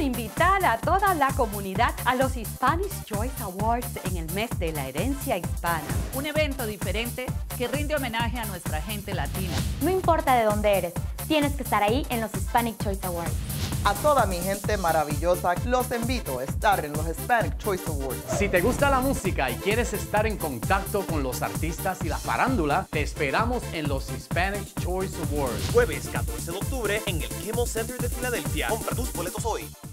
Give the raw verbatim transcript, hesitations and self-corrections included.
invitar a toda la comunidad a los Hispanic Choice Awards en el mes de la herencia hispana. Un evento diferente que rinde homenaje a nuestra gente latina. No importa de dónde eres, tienes que estar ahí en los Hispanic Choice Awards. A toda mi gente maravillosa, los invito a estar en los Hispanic Choice Awards. Si te gusta la música y quieres estar en contacto con los artistas y la farándula, te esperamos en los Hispanic Choice Awards. Jueves catorce de octubre en el Kimmel Center de Filadelfia. Compra tus boletos hoy.